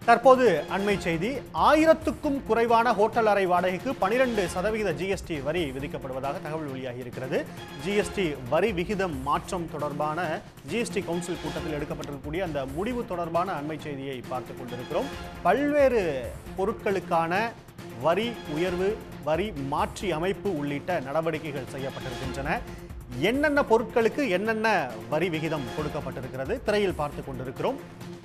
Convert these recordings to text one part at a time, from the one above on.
தற்போது அண்மை செய்தி 1000க்கும் குறைவான ஹோட்டல் அறை வாடகைக்கு 12% GST வரி விதிக்கப்படுவதாக தகவல் வெளியாகி இருக்கிறது. GST வரி விகிதம் மாற்றம் தொடர்பான GST கவுன்சில் கூட்டத்தில் எடுக்கப்பட்டிருக்கக்கூடிய அந்த முடிவு தொடர்பான அண்மை செய்தியை பார்த்துக் கொண்டிருக்கிறோம். பல்வேறு பொருட்களுக்கான வரி உயர்வு, வரி மாற்றி அமைப்பு உள்ளிட்ட நடவடிக்கைகள் செய்யப்பட்டிருக்கின்றன. என்னென்ன பொருட்களுக்கு என்னென்ன வரி விகிதம் கொடுக்கப்பட்டிருக்கிறது திரையில் பார்த்துக் கொண்டிருக்கிறோம்.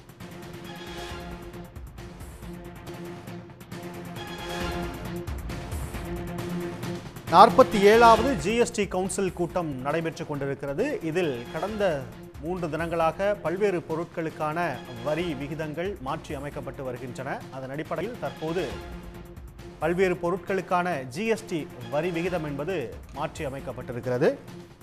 வது GST கவுன்சில் கூட்டம் நடைபெற்றுக் கொண்டிருக்கிறது. இதில் கடந்த 3 தினங்களாக பல்வேறு பொருட்களுக்கான வரி விகிதங்கள் மாற்றி அமைக்கப்பட்டு வருகின்றன. அதன் அடிப்படையில் தற்போது பல்வேறு பொருட்களுக்கான GST வரி விகிதம் என்பது மாற்றி அமைக்கப்பட்டிருக்கிறது.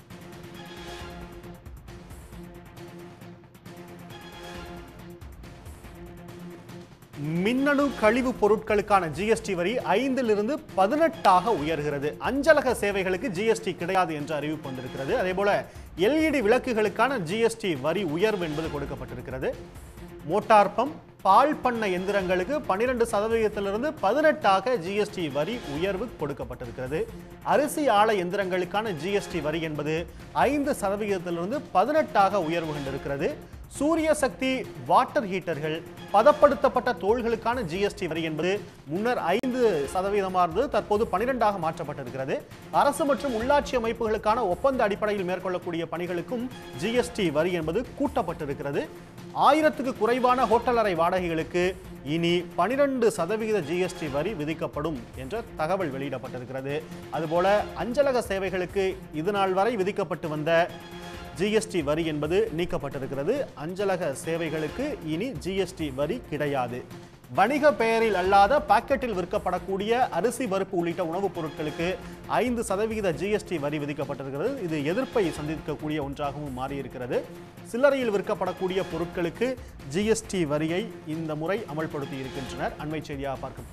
மின்னணு கழிவு பொருட்களுக்கான GST வரி 5லிருந்து 18 உயர்கிறது. அஞ்சலக சேவைகளுக்கு GST கிடையாது என்று அறிவிப்பு வந்திருக்கிறது. அதேபோல LED விளக்குகளுக்கான GST வரி உயர்வு என்பது கொடுக்கப்பட்டிருக்கிறது. மோட்டார் பம்ப், பால் பண்ண எந்திரங்களுக்கு 12%லிருந்து 18 GST வரி உயர்வு கொடுக்கப்பட்டிருக்கிறது. அரிசி ஆலை எந்திரங்களுக்கான GST வரி என்பது 5%லிருந்து 18 உயர்வு கண்டிருக்கிறது. சூரிய சக்தி வாட்டர் ஹீட்டர்கள், பதப்படுத்தப்பட்ட தோள்களுக்கான GST வரி என்பது முன்னர் 5% இருந்தது, தற்போது 12 மாற்றப்பட்டிருக்கிறது. அரசு மற்றும் உள்ளாட்சி அமைப்புகளுக்கான ஒப்பந்த அடிப்படையில் மேற்கொள்ளக்கூடிய பணிகளுக்கும் GST வரி என்பது கூட்டப்பட்டிருக்கிறது. 1000க்கு குறைவான ஹோட்டல் அறை வாடகைகளுக்கு இனி 12% GST வரி விதிக்கப்படும் என்ற தகவல் வெளியிடப்பட்டிருக்கிறது. அதுபோல அஞ்சலக சேவைகளுக்கு இதுநாள் வரை விதிக்கப்பட்டு வந்த GST வரி என்பது நீக்கப்பட்டிருக்கிறது. அஞ்சலக சேவைகளுக்கு இனி GST வரி கிடையாது. வணிக பெயரில் அல்லாத பாக்கெட்டில் விற்கப்படக்கூடிய அரிசி, பருப்பு உள்ளிட்ட உணவுப் பொருட்களுக்கு 5% GST வரி விதிக்கப்பட்டிருக்கிறது. இது எதிர்ப்பை சந்திக்கக்கூடிய ஒன்றாகவும் மாறியிருக்கிறது. சில்லறையில் விற்கப்படக்கூடிய பொருட்களுக்கு GST வரியை இந்த முறை அமல்படுத்தி இருக்கின்றனர். அண்மை செய்தியாக பார்க்க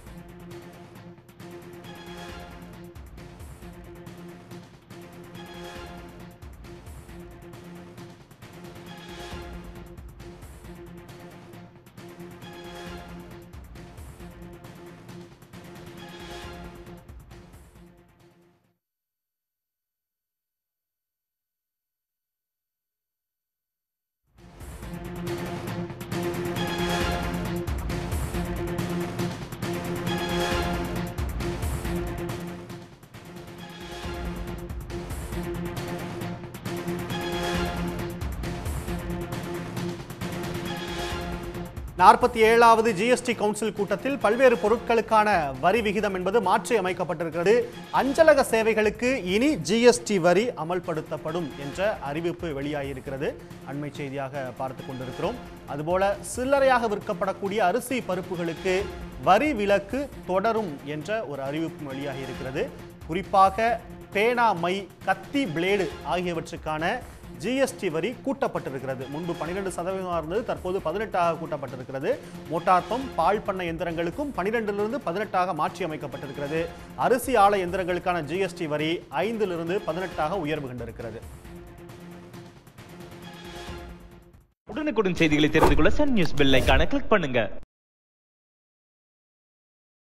வது GST கவுன்சில் கூட்டத்தில் பல்வேறு பொருட்களுக்கான வரி விகிதம் என்பது மாற்றி அமைக்கப்பட்டிருக்கிறது. அஞ்சலக சேவைகளுக்கு இனி GST வரி அமல்படுத்தப்படும் என்ற அறிவிப்பு வெளியாகியிருக்கிறது. அண்மை செய்தியாக பார்த்துக் கொண்டிருக்கிறோம். அதுபோல சில்லறையாக விற்கப்படக்கூடிய அரிசி, பருப்புகளுக்கு வரி விலக்கு தொடரும் என்ற ஒரு அறிவிப்பு வெளியாகியிருக்கிறது. குறிப்பாக பேனா, மை, கத்தி, பிளேடு ஆகியவற்றுக்கான GST வரி கூட்டப்பட்டிருக்கிறது. முன்பு 12% இருந்தது, தற்போது 18 கூட்டப்பட்டிருக்கிறது. மோட்டார் பம்ப், பால் பண்ண எந்திரங்களுக்கும் 12லிருந்து 18 மாற்றி அமைக்கப்பட்டிருக்கிறது. அரிசி ஆலை எந்திரங்களுக்கான GST வரி 5லிருந்து 18 உயர்வு கண்டிருக்கிறது. உடனுக்குடன் செய்திகளை தெரிந்து கொள்ள சன் நியூஸ் பெல் ஐகானை கிளிக் பண்ணுங்க.